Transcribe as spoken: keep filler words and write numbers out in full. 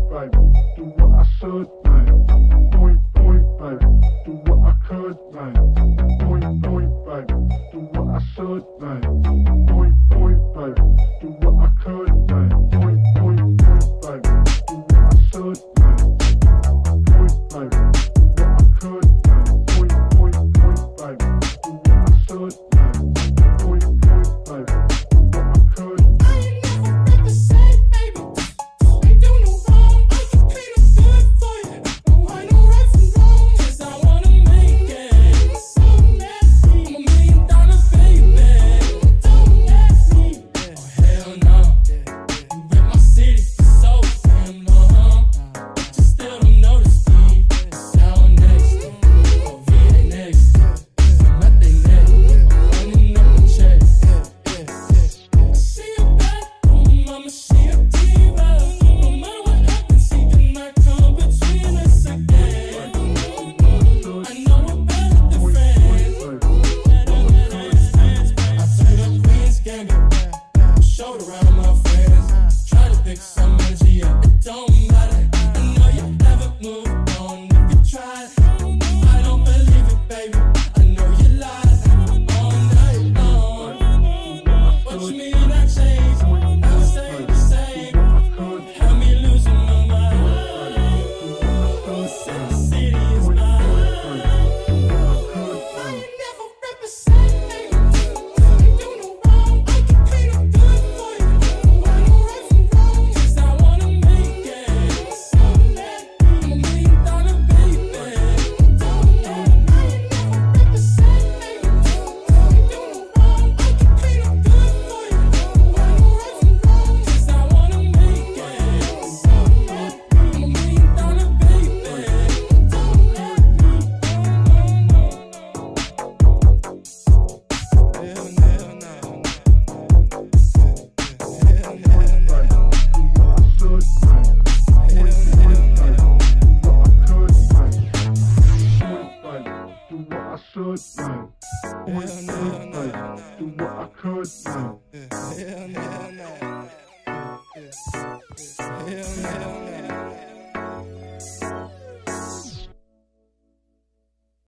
baby. Do what I should, man. Point, point, baby. Do what I could, man. Point, point, baby. Do what I should, man. Point, point, baby. Do what I could, man. Point, point, point, baby. Do what I should, man. Point, baby. Do what I could, man. Point, point, point, baby. Do what I should, man. Point, point, baby. Do what I could. I ain't never read the same, baby. Ain't do no wrong. I can clean up good for you. No, I know right from wrong. 'Cause I wanna make it. So nasty. I'm a million dollar baby. Don't ask me. Oh hell no. You rip my city so damn long. But you still don't notice me. Sound next. Oh V A next. I'm at they neck. I'm running up the check. I see a bad woman, mama, she a diva. No matter what happens, she cannot come between us again. I know we're better than friends. Better than friends. I took up Queen's Gambit, showed around my friends. Try to pick some energy up, it don't